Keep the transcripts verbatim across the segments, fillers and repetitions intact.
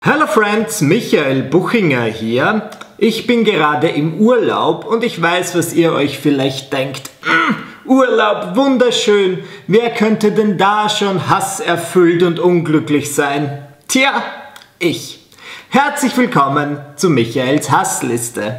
Hello Friends, Michael Buchinger hier. Ich bin gerade im Urlaub und ich weiß, was ihr euch vielleicht denkt. Mm, Urlaub, wunderschön. Wer könnte denn da schon hasserfüllt und unglücklich sein? Tja, ich. Herzlich willkommen zu Michaels Hassliste.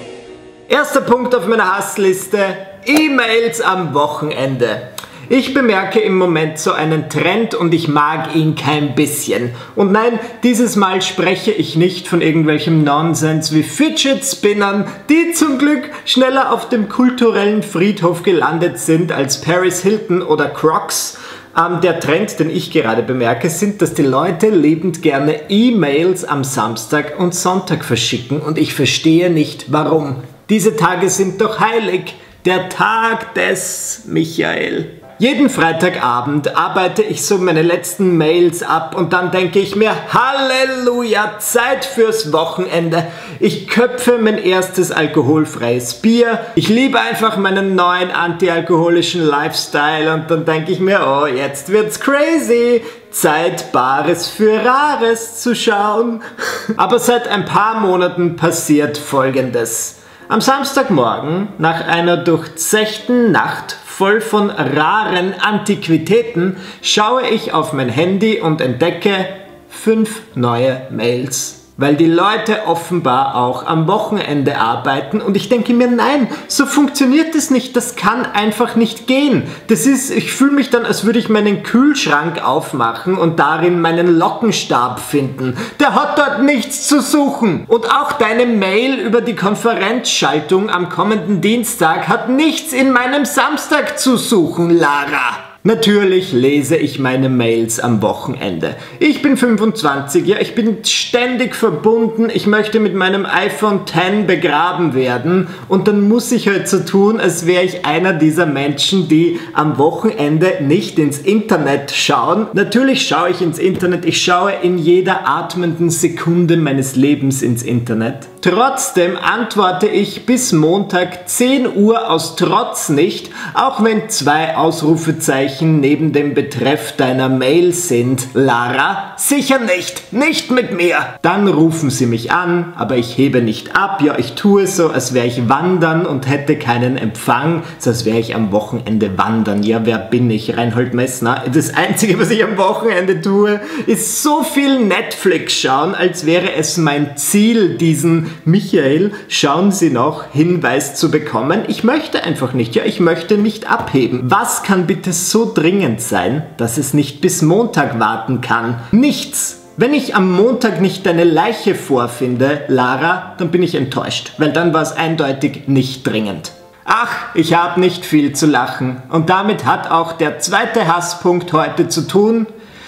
Erster Punkt auf meiner Hassliste: E-Mails am Wochenende. Ich bemerke im Moment so einen Trend und ich mag ihn kein bisschen. Und nein, dieses Mal spreche ich nicht von irgendwelchem Nonsens wie Fidget Spinnern, die zum Glück schneller auf dem kulturellen Friedhof gelandet sind als Paris Hilton oder Crocs. Ähm, der Trend, den ich gerade bemerke, sind, dass die Leute liebend gerne E-Mails am Samstag und Sonntag verschicken und ich verstehe nicht warum. Diese Tage sind doch heilig. Der Tag des Michael. Jeden Freitagabend arbeite ich so meine letzten Mails ab und dann denke ich mir, Halleluja, Zeit fürs Wochenende. Ich köpfe mein erstes alkoholfreies Bier. Ich liebe einfach meinen neuen antialkoholischen Lifestyle und dann denke ich mir, oh, jetzt wird's crazy. Zeit, Bares für Rares zu schauen. Aber seit ein paar Monaten passiert Folgendes. Am Samstagmorgen, nach einer durchzechten Nacht voll von raren Antiquitäten, schaue ich auf mein Handy und entdecke fünf neue Mails. Weil die Leute offenbar auch am Wochenende arbeiten und ich denke mir, nein, so funktioniert es nicht, das kann einfach nicht gehen. Das ist, ich fühle mich dann, als würde ich meinen Kühlschrank aufmachen und darin meinen Lockenstab finden. Der hat dort nichts zu suchen. Und auch deine Mail über die Konferenzschaltung am kommenden Dienstag hat nichts in meinem Samstag zu suchen, Lara. Natürlich lese ich meine Mails am Wochenende. Ich bin fünfundzwanzig, ja, ich bin ständig verbunden, ich möchte mit meinem iPhone X begraben werden und dann muss ich halt so tun, als wäre ich einer dieser Menschen, die am Wochenende nicht ins Internet schauen. Natürlich schaue ich ins Internet, ich schaue in jeder atmenden Sekunde meines Lebens ins Internet. Trotzdem antworte ich bis Montag zehn Uhr aus Trotz nicht, auch wenn zwei Ausrufezeichen neben dem Betreff deiner Mail sind. Lara, sicher nicht, nicht mit mir. Dann rufen sie mich an, aber ich hebe nicht ab. Ja, ich tue so, als wäre ich wandern und hätte keinen Empfang, so als wäre ich am Wochenende wandern. Ja, wer bin ich? Reinhold Messner. Das Einzige, was ich am Wochenende tue, ist so viel Netflix schauen, als wäre es mein Ziel, diesen Michael, schauen Sie noch, Hinweis zu bekommen. Ich möchte einfach nicht, ja, ich möchte nicht abheben. Was kann bitte so dringend sein, dass es nicht bis Montag warten kann? Nichts. Wenn ich am Montag nicht deine Leiche vorfinde, Lara, dann bin ich enttäuscht, weil dann war es eindeutig nicht dringend. Ach, ich habe nicht viel zu lachen. Und damit hat auch der zweite Hasspunkt heute zu tun.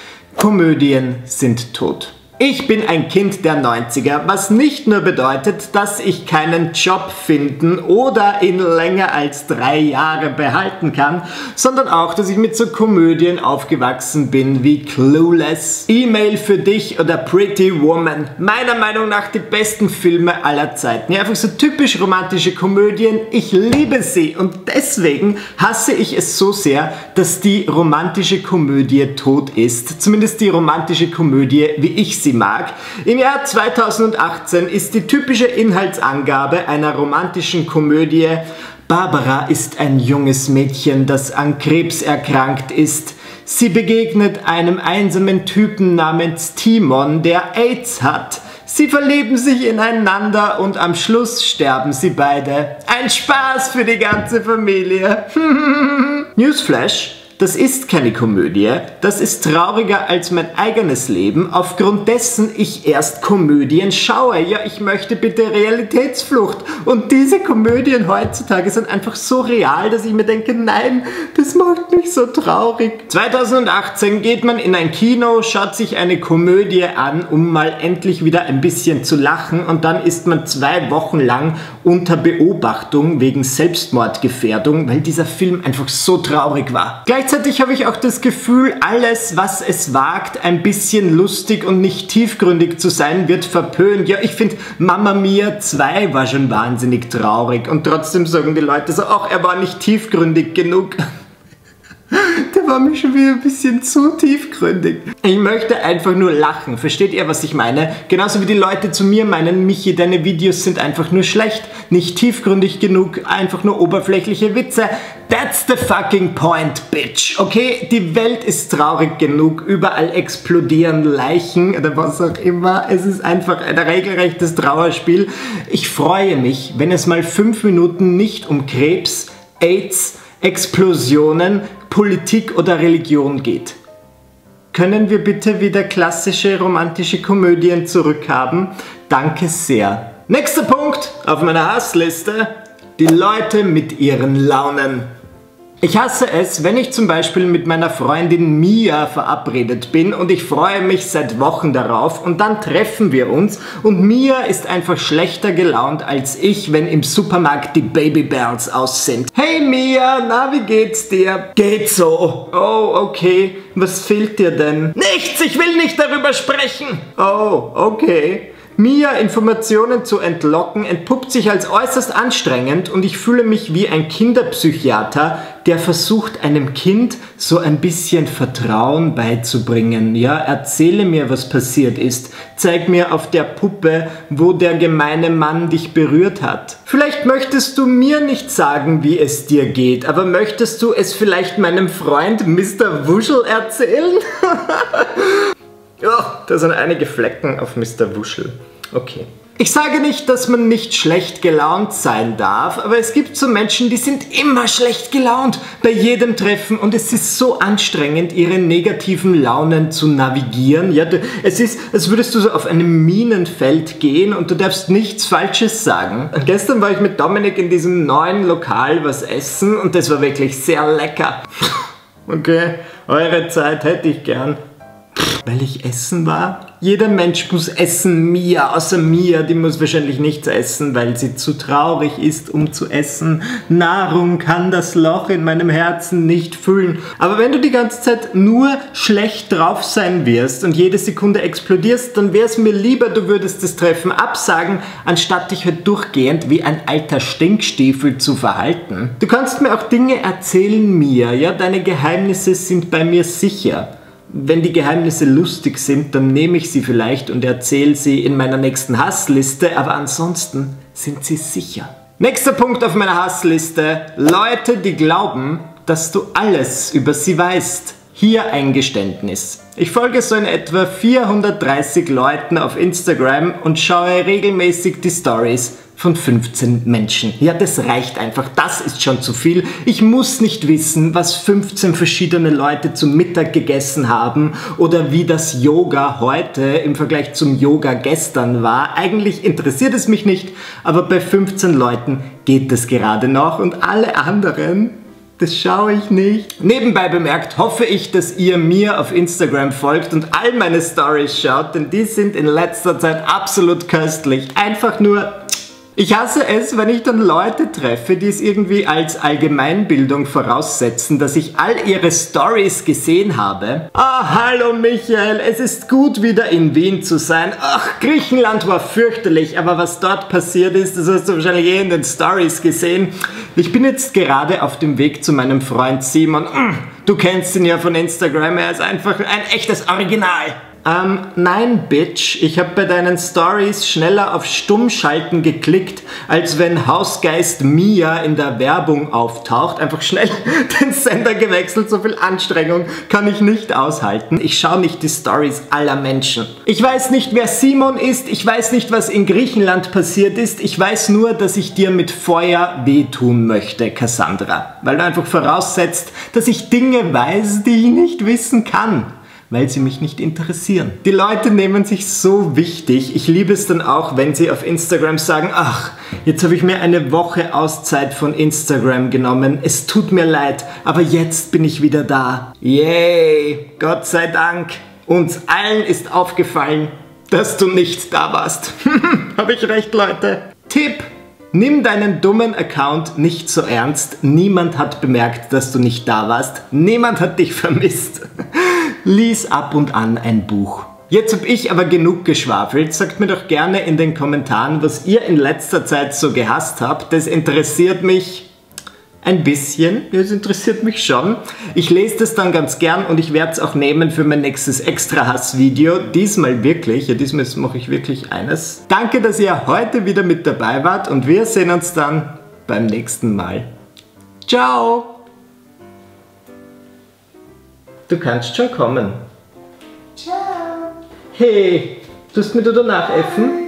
Komödien sind tot. Ich bin ein Kind der neunziger, was nicht nur bedeutet, dass ich keinen Job finden oder ihn länger als drei Jahre behalten kann, sondern auch, dass ich mit so Komödien aufgewachsen bin wie Clueless, E-Mail für dich oder Pretty Woman. Meiner Meinung nach die besten Filme aller Zeiten. Ja, einfach so typisch romantische Komödien. Ich liebe sie und deswegen hasse ich es so sehr, dass die romantische Komödie tot ist. Zumindest die romantische Komödie, wie ich sie mag. Im Jahr zweitausendachtzehn ist die typische Inhaltsangabe einer romantischen Komödie: Barbara ist ein junges Mädchen, das an Krebs erkrankt ist. Sie begegnet einem einsamen Typen namens Timon, der AIDS hat. Sie verlieben sich ineinander und am Schluss sterben sie beide. Ein Spaß für die ganze Familie. Newsflash: Das ist keine Komödie, das ist trauriger als mein eigenes Leben, aufgrund dessen ich erst Komödien schaue. Ja, ich möchte bitte Realitätsflucht. Und diese Komödien heutzutage sind einfach so real, dass ich mir denke, nein, das macht mich so traurig. zweitausendachtzehn geht man in ein Kino, schaut sich eine Komödie an, um mal endlich wieder ein bisschen zu lachen und dann ist man zwei Wochen lang unter Beobachtung wegen Selbstmordgefährdung, weil dieser Film einfach so traurig war. Gleichzeitig habe ich auch das Gefühl, alles, was es wagt, ein bisschen lustig und nicht tiefgründig zu sein, wird verpönt. Ja, ich finde, Mamma Mia zwei war schon wahnsinnig traurig und trotzdem sagen die Leute so, ach, er war nicht tiefgründig genug. Der war mir schon wieder ein bisschen zu tiefgründig. Ich möchte einfach nur lachen. Versteht ihr, was ich meine? Genauso wie die Leute zu mir meinen, Michi, deine Videos sind einfach nur schlecht, nicht tiefgründig genug, einfach nur oberflächliche Witze. That's the fucking point, bitch. Okay, die Welt ist traurig genug, überall explodieren Leichen oder was auch immer. Es ist einfach ein regelrechtes Trauerspiel. Ich freue mich, wenn es mal fünf Minuten nicht um Krebs, AIDS, Explosionen, Politik oder Religion geht. Können wir bitte wieder klassische romantische Komödien zurückhaben? Danke sehr. Nächster Punkt auf meiner Hassliste: die Leute mit ihren Launen. Ich hasse es, wenn ich zum Beispiel mit meiner Freundin Mia verabredet bin und ich freue mich seit Wochen darauf und dann treffen wir uns und Mia ist einfach schlechter gelaunt als ich, wenn im Supermarkt die Babybells aus sind. Hey Mia, na, wie geht's dir? Geht so. Oh, okay. Was fehlt dir denn? Nichts, ich will nicht darüber sprechen. Oh, okay. Mia Informationen zu entlocken entpuppt sich als äußerst anstrengend und ich fühle mich wie ein Kinderpsychiater, der versucht, einem Kind so ein bisschen Vertrauen beizubringen. Ja, erzähle mir, was passiert ist. Zeig mir auf der Puppe, wo der gemeine Mann dich berührt hat. Vielleicht möchtest du mir nicht sagen, wie es dir geht, aber möchtest du es vielleicht meinem Freund Mister Wuschel erzählen? Oh, da sind einige Flecken auf Mister Wuschel. Okay. Ich sage nicht, dass man nicht schlecht gelaunt sein darf, aber es gibt so Menschen, die sind immer schlecht gelaunt bei jedem Treffen und es ist so anstrengend, ihre negativen Launen zu navigieren. Ja, es ist, als würdest du so auf einem Minenfeld gehen und du darfst nichts Falsches sagen. Und gestern war ich mit Dominik in diesem neuen Lokal was essen und das war wirklich sehr lecker. Okay, eure Zeit hätte ich gern. Weil ich essen war? Jeder Mensch muss essen, Mia, außer Mia, die muss wahrscheinlich nichts essen, weil sie zu traurig ist, um zu essen. Nahrung kann das Loch in meinem Herzen nicht füllen. Aber wenn du die ganze Zeit nur schlecht drauf sein wirst und jede Sekunde explodierst, dann wäre es mir lieber, du würdest das Treffen absagen, anstatt dich halt durchgehend wie ein alter Stinkstiefel zu verhalten. Du kannst mir auch Dinge erzählen, Mia, ja, deine Geheimnisse sind bei mir sicher. Wenn die Geheimnisse lustig sind, dann nehme ich sie vielleicht und erzähle sie in meiner nächsten Hassliste, aber ansonsten sind sie sicher. Nächster Punkt auf meiner Hassliste: Leute, die glauben, dass du alles über sie weißt. Hier ein Geständnis. Ich folge so in etwa vierhundertdreißig Leuten auf Instagram und schaue regelmäßig die Stories von fünfzehn Menschen. Ja, das reicht einfach. Das ist schon zu viel. Ich muss nicht wissen, was fünfzehn verschiedene Leute zum Mittag gegessen haben oder wie das Yoga heute im Vergleich zum Yoga gestern war. Eigentlich interessiert es mich nicht, aber bei fünfzehn Leuten geht es gerade noch und alle anderen, das schaue ich nicht. Nebenbei bemerkt hoffe ich, dass ihr mir auf Instagram folgt und all meine Stories schaut, denn die sind in letzter Zeit absolut köstlich. Einfach nur... Ich hasse es, wenn ich dann Leute treffe, die es irgendwie als Allgemeinbildung voraussetzen, dass ich all ihre Stories gesehen habe. Ah, hallo Michael, es ist gut, wieder in Wien zu sein. Ach, Griechenland war fürchterlich, aber was dort passiert ist, das hast du wahrscheinlich eh in den Stories gesehen. Ich bin jetzt gerade auf dem Weg zu meinem Freund Simon. Du kennst ihn ja von Instagram, er ist einfach ein echtes Original. Ähm, nein, Bitch, ich habe bei deinen Stories schneller auf Stummschalten geklickt, als wenn Hausgeist Mia in der Werbung auftaucht. Einfach schnell den Sender gewechselt, so viel Anstrengung kann ich nicht aushalten. Ich schaue nicht die Stories aller Menschen. Ich weiß nicht, wer Simon ist, ich weiß nicht, was in Griechenland passiert ist, ich weiß nur, dass ich dir mit Feuer wehtun möchte, Cassandra. Weil du einfach voraussetzt, dass ich Dinge weiß, die ich nicht wissen kann. Weil sie mich nicht interessieren. Die Leute nehmen sich so wichtig. Ich liebe es dann auch, wenn sie auf Instagram sagen, ach, jetzt habe ich mir eine Woche Auszeit von Instagram genommen. Es tut mir leid, aber jetzt bin ich wieder da. Yay, Gott sei Dank. Uns allen ist aufgefallen, dass du nicht da warst. Habe ich recht, Leute? Tipp: Nimm deinen dummen Account nicht so ernst. Niemand hat bemerkt, dass du nicht da warst. Niemand hat dich vermisst. Lies ab und an ein Buch. Jetzt habe ich aber genug geschwafelt. Sagt mir doch gerne in den Kommentaren, was ihr in letzter Zeit so gehasst habt. Das interessiert mich Ein bisschen, das interessiert mich schon. Ich lese das dann ganz gern und ich werde es auch nehmen für mein nächstes Extra-Hass-Video. Diesmal wirklich, ja, diesmal mache ich wirklich eines. Danke, dass ihr heute wieder mit dabei wart und wir sehen uns dann beim nächsten Mal. Ciao! Du kannst schon kommen. Ciao. Hey, tust mir du danach essen?